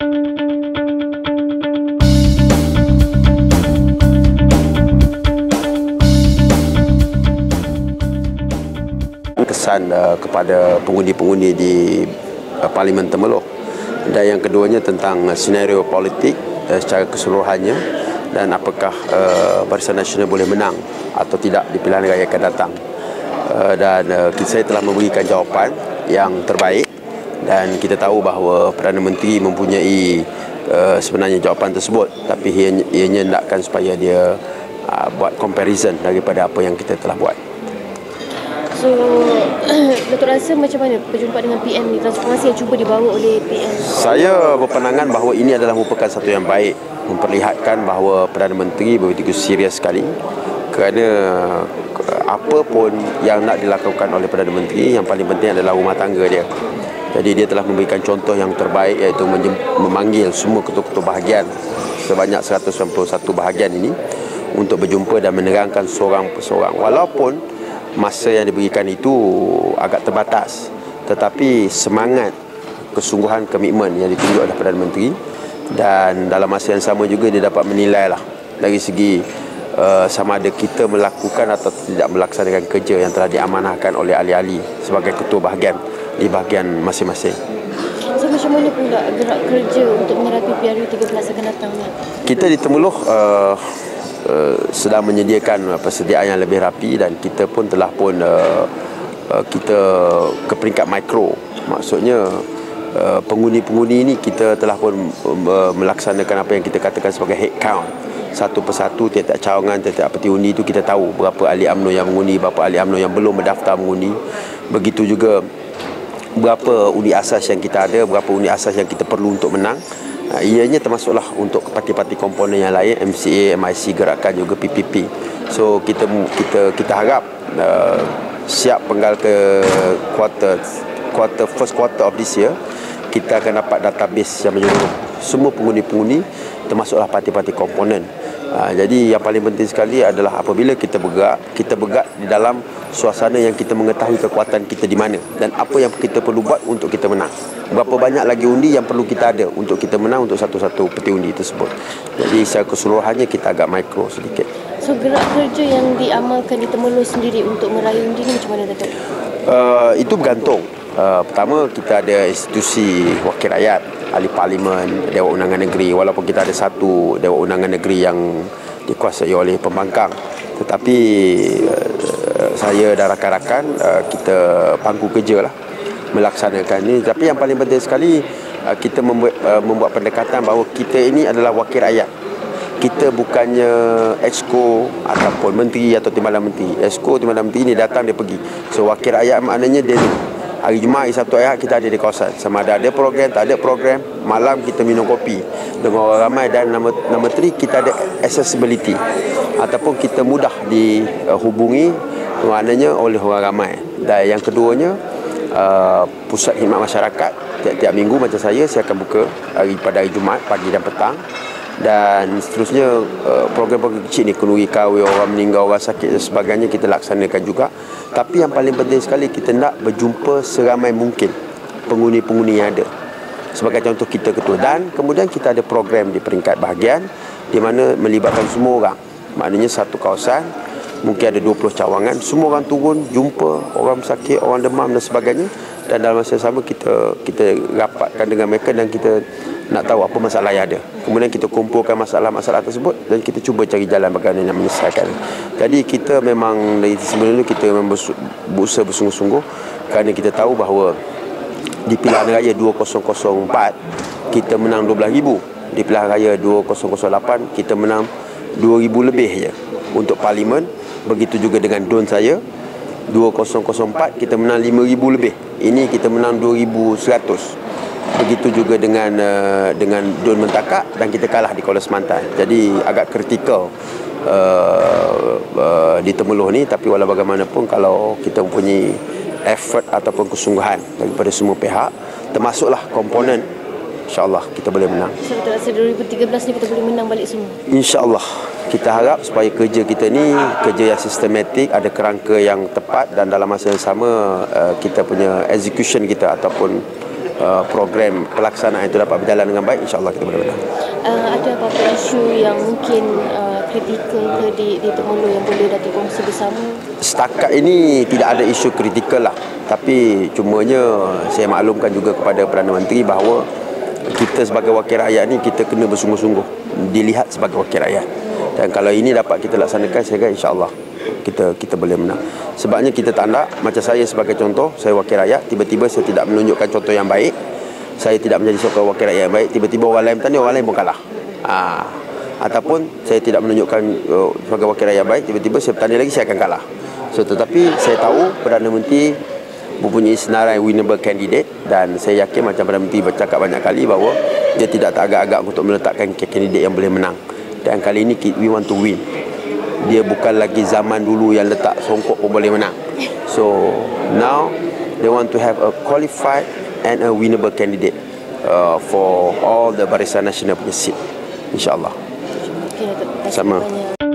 Kesan kepada pengundi-pengundi di Parlimen Temerloh, dan yang keduanya tentang senario politik secara keseluruhannya, dan apakah Barisan Nasional boleh menang atau tidak di pilihan raya akan datang. Saya telah memberikan jawapan yang terbaik, dan kita tahu bahawa Perdana Menteri mempunyai sebenarnya jawapan tersebut, tapi ianya hendakkan supaya dia buat comparison daripada apa yang kita telah buat. So, Datuk rasa macam mana berjumpa dengan PM ni, transformasi yang cuba dibawa oleh PM? Saya berpandangan bahawa ini adalah merupakan satu yang baik, memperlihatkan bahawa Perdana Menteri begitu serius sekali, kerana apa pun yang nak dilakukan oleh Perdana Menteri, yang paling penting adalah rumah tangga dia. Jadi dia telah memberikan contoh yang terbaik, iaitu memanggil semua ketua-ketua bahagian sebanyak 191 bahagian ini untuk berjumpa dan menerangkan seorang perseorang. Walaupun masa yang diberikan itu agak terbatas, tetapi semangat, kesungguhan, komitmen yang ditunjuk oleh Perdana Menteri, dan dalam masa yang sama juga dia dapat menilai lah dari segi sama ada kita melakukan atau tidak melaksanakan kerja yang telah diamanahkan oleh ahli-ahli sebagai ketua bahagian di bahagian masing-masing. So, macam mana pula gerak kerja untuk menghadapi PRU 13 akan datang ni? Kita di Temerloh sedang menyediakan persediaan yang lebih rapi, dan kita pun telah kita ke peringkat mikro. Maksudnya pengundi-pengundi ini kita telah pun melaksanakan apa yang kita katakan sebagai head count. Satu persatu, tiap-tiap cawangan, tiap-tiap peti undi itu kita tahu berapa ahli UMNO yang mengundi, berapa ahli UMNO yang belum mendaftar mengundi. Begitu juga berapa undi asas yang kita ada, berapa undi asas yang kita perlu untuk menang. Ianya termasuklah untuk parti-parti komponen yang lain, MCA, MIC, Gerakan, juga PPP. So kita harap siap penggal ke first quarter of this year, kita akan dapat database yang menyeluruh semua pengundi-pengundi, termasuklah parti-parti komponen. Jadi yang paling penting sekali adalah apabila kita bergerak di dalam suasana yang kita mengetahui kekuatan kita di mana dan apa yang kita perlu buat untuk kita menang. Berapa banyak lagi undi yang perlu kita ada untuk kita menang untuk satu-satu peti undi tersebut. Jadi secara keseluruhannya kita agak mikro sedikit. So, gerak kerja yang diamalkan di Temerloh sendiri untuk meraih undi ni macam mana, Datuk? Itu bergantung. Pertama, kita ada institusi wakil rakyat, ahli parlimen, Dewan Undangan Negeri. Walaupun kita ada satu Dewan Undangan Negeri yang dikuasai oleh pembangkang, tetapi saya dan rakan-rakan kita pangku kerja lah melaksanakan ini. Tapi yang paling penting sekali, kita membuat pendekatan bahawa kita ini adalah wakil rakyat. Kita bukannya exco ataupun menteri atau timbalan menteri. Exco, timbalan menteri ni datang, dia pergi. So wakil rakyat maknanya dia hari Jumaat, hari Sabtu, Ahad kita ada di kawasan. Sama ada program, tak ada program, malam kita minum kopi dengan orang ramai. Dan nombor 3, kita ada accessibility, ataupun kita mudah dihubungi maknanya oleh orang ramai. Dan yang keduanya, pusat khidmat masyarakat tiap-tiap minggu macam saya akan buka pada hari Jumaat pagi dan petang. Dan seterusnya program-program kecil ni, kenduri kahwin, orang meninggal, orang sakit dan sebagainya kita laksanakan juga. Tapi yang paling penting sekali, kita nak berjumpa seramai mungkin pengundi-pengundi yang ada. Sebagai contoh, kita ketua, dan kemudian kita ada program di peringkat bahagian di mana melibatkan semua orang. Maknanya satu kawasan mungkin ada 20 cawangan, semua orang turun jumpa orang sakit, orang demam dan sebagainya. Dan dalam masa yang sama kita rapatkan dengan mereka dan kita nak tahu apa masalah yang ada. Kemudian kita kumpulkan masalah-masalah tersebut dan kita cuba cari jalan bagaimana nak menyelesaikan. Jadi kita memang dari sebelum itu kita memang berusaha bersungguh-sungguh, kerana kita tahu bahawa di pilihan raya 2004 kita menang 12,000. Di pilihan raya 2008 kita menang 2,000 lebih je untuk parlimen. Begitu juga dengan DUN saya, 2004 kita menang 5,000 lebih. Ini kita menang 2,100. Begitu juga dengan DUN Mentakak, dan kita kalah di Kuala Semantan. Jadi agak kritikal di Temerloh ni. Tapi walau bagaimanapun, kalau kita mempunyai effort ataupun kesungguhan daripada semua pihak, termasuklah komponen, InsyaAllah kita boleh menang. So, betul rasa 2013 ni kita boleh menang balik semua? InsyaAllah. Kita harap supaya kerja kita ni kerja yang sistematik, ada kerangka yang tepat, dan dalam masa yang sama kita punya execution kita ataupun program pelaksanaan itu dapat berjalan dengan baik, insya-Allah kita boleh menang. Ada apa-apa isu yang mungkin kritikal ke di Temerloh yang boleh Datuk kongsi bersama? Setakat ini tidak ada isu kritikal lah. Tapi cumanya saya maklumkan juga kepada Perdana Menteri bahawa kita sebagai wakil rakyat ni kita kena bersungguh-sungguh dilihat sebagai wakil rakyat. Dan kalau ini dapat kita laksanakan, saya kata insya-Allah kita boleh menang. Sebabnya kita tak nak, macam saya sebagai contoh, saya wakil rakyat, tiba-tiba saya tidak menunjukkan contoh yang baik, saya tidak menjadi seorang wakil rakyat yang baik, tiba-tiba orang lain bertanding, orang lain pun kalah. Ataupun saya tidak menunjukkan sebagai wakil rakyat baik, tiba-tiba saya bertanding lagi, saya akan kalah. So, tetapi saya tahu Perdana Menteri mempunyai senarai winnable candidate, dan saya yakin macam Perdana Menteri bercakap banyak kali bahawa dia tidak teragak-agak untuk meletakkan candidate yang boleh menang. Dan kali ini we want to win. Dia bukan lagi zaman dulu yang letak songkok pun boleh menang. So now they want to have a qualified and a winnable candidate for all the Barisan Nasional punya seat, insyaAllah. Okay, sama.